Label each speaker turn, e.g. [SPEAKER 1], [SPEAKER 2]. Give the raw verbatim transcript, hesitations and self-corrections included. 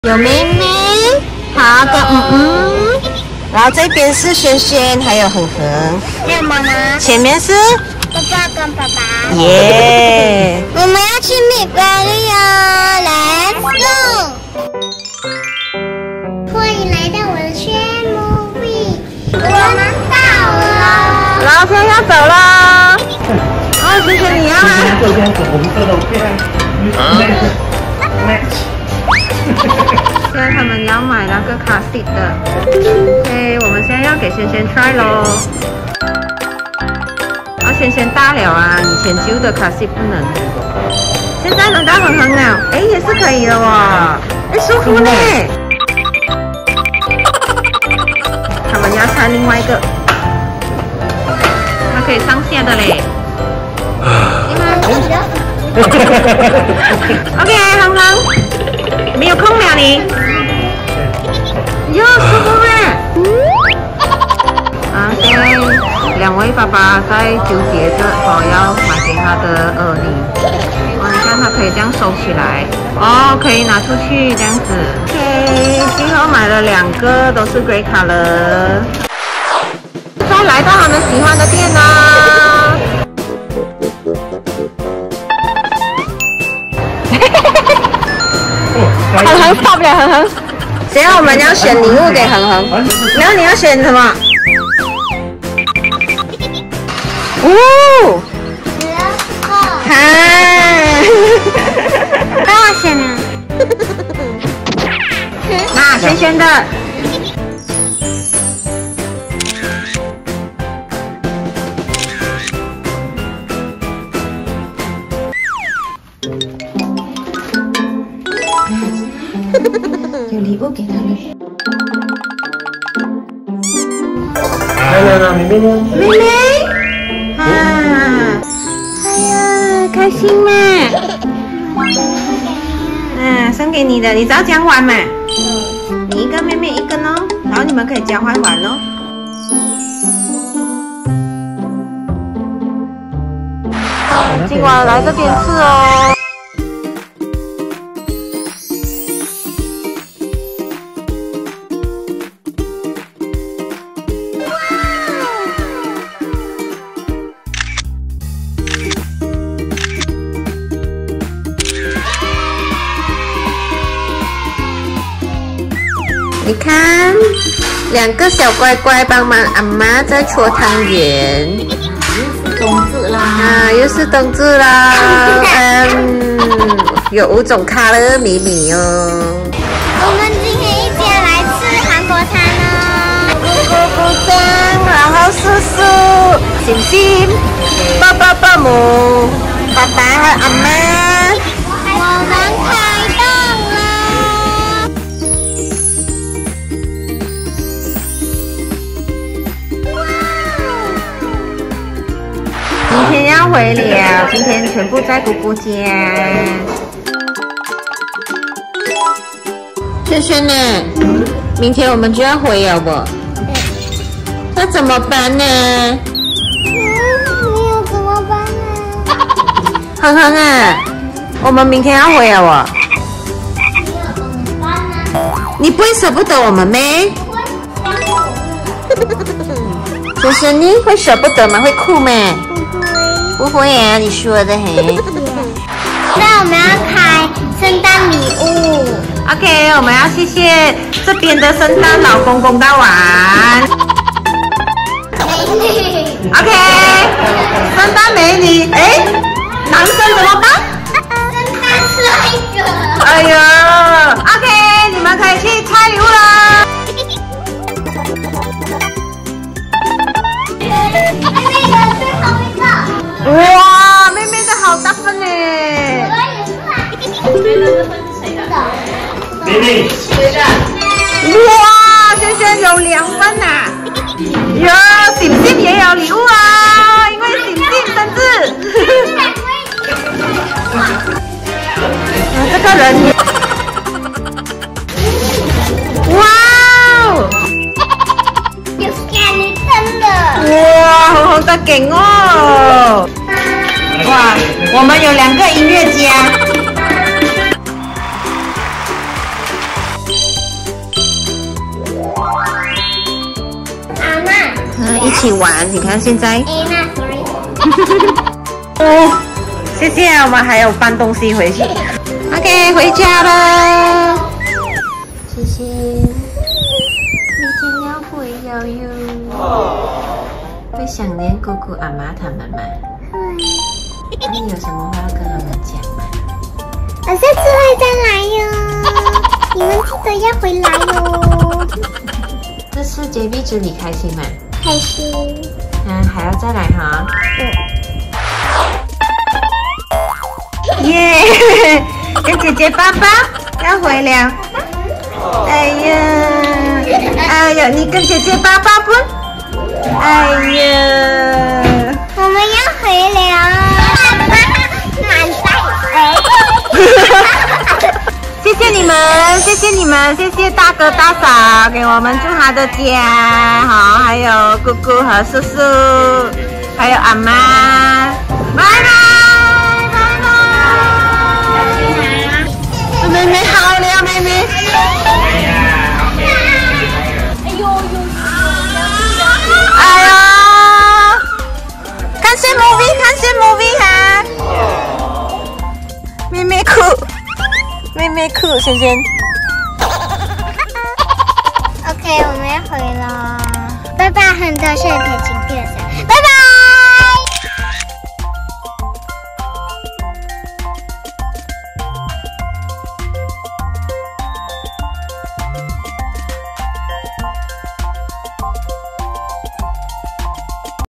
[SPEAKER 1] 有妹妹，好的，嗯嗯。然后这边是轩轩，还有恒恒，
[SPEAKER 2] 还有妈妈。
[SPEAKER 1] 前面是
[SPEAKER 2] 爸爸跟爸爸。
[SPEAKER 1] 耶！
[SPEAKER 2] 我们要去米瓜利哦 ，Let's go！ 欢迎来到我的炫 movie， 我们到了。
[SPEAKER 1] 老天要走了。哦，轩轩你要吗？
[SPEAKER 3] 这边是红色的，我看。Match。
[SPEAKER 1] 现在他们要买那个卡西的 ，OK， 我们现在要给轩轩 try 咯。啊，轩轩大了啊，以前旧的卡西不能。现在轮到恒恒了，哎，也是可以的哦，哎，舒服呢。他们要看另外一个，它可以上下的嘞。OK， 恒恒。没有空了你，哟，舒服吗？啊，现在两位爸爸在纠结着说要买给他的儿女。哦，你看他可以这样收起来，哦，可以拿出去这样子。OK， 最后买了两个都是 grey color。再来到他们喜欢的店啦。恒恒跑不了，恒恒。现在我们要选礼物给恒恒，然后你要选什么？哦，哈，
[SPEAKER 2] 帮我选啊。
[SPEAKER 1] 那轩轩的。有礼物给他们。
[SPEAKER 3] 来来来，妹妹呢？
[SPEAKER 1] 妹妹，啊，哎呀，开心吗？嗯，送给你的，你知道这样玩吗？你一个，妹妹一个哦，然后你们可以交换玩哦。今晚来这边吃哦。你看，两个小乖乖帮忙阿妈在搓汤圆。
[SPEAKER 2] 又是冬至啦！
[SPEAKER 1] 啊，又是冬至啦！嗯，有五种卡乐米米哦。
[SPEAKER 2] 我们今天一家来吃韩国餐哦。
[SPEAKER 1] 姑姑丈，然后叔叔、simsim、爸爸、爸母、爸爸和阿妈。
[SPEAKER 2] 我们开动了。
[SPEAKER 1] 明天要回了，今天全部在姑姑家。轩轩呢？明天我们就要回了不？那怎么办呢？
[SPEAKER 2] 嗯，你要怎么办呢？
[SPEAKER 1] 恒恒啊，我们明天要回了哦。
[SPEAKER 2] 怎么办呢？
[SPEAKER 1] 你不会舍不得我们咩？轩轩，你会舍不得吗？会哭吗？不会啊，你说的很。
[SPEAKER 2] 那我们要开圣诞礼物。
[SPEAKER 1] OK， 我们要谢谢这边的圣诞老公公的碗。OK， 圣诞美女，哎，男生怎么办？
[SPEAKER 2] 圣诞帅哥。
[SPEAKER 1] 哎呀 ，OK， 你们可以去拆礼物啦。
[SPEAKER 2] 妹妹的最后一个。
[SPEAKER 1] 哇，妹妹的好大份呢！
[SPEAKER 2] 我也是。妹妹的分是谁的？
[SPEAKER 3] 妹妹。
[SPEAKER 2] 谁的？
[SPEAKER 1] 哇，轩轩有两份呐！哟，点心也有礼物啊，因为点心生日。啊，这个人也。哇哦！
[SPEAKER 2] 有给你真的。
[SPEAKER 1] 哇，好好的劲哦！哇，我们有两个音乐家。 起玩。你看现在。
[SPEAKER 2] 哎，那 sorry。
[SPEAKER 1] 哦，谢谢，我们还有搬东西回去。OK， 回家了。谢谢。明天要回瑶哟。会想念姑姑、阿妈他们吗？那你有什么话要跟他们讲吗？
[SPEAKER 2] 我下次会再来哟，你们记得要回来哟。
[SPEAKER 1] 这次结壁之旅开心吗？
[SPEAKER 2] 开心。
[SPEAKER 1] 嗯，还要再来哈。嗯。耶！跟姐姐爸爸要回了。哎呀，哎呀，你跟姐姐爸爸不？哎呀，
[SPEAKER 2] 我们要回了。满载。
[SPEAKER 1] 谢谢你们，谢谢你们，谢谢大哥大嫂给我们住他的家，好，还有姑姑和叔叔，还有阿妈，拜拜拜拜。妹妹好了，妹妹。哎呦呦！哎呀！看些 movie， 看些 movie 哈。妹妹哭。妹妹哭，萱萱。
[SPEAKER 2] OK， 我们要回了，拜拜，很多谢谢陪亲。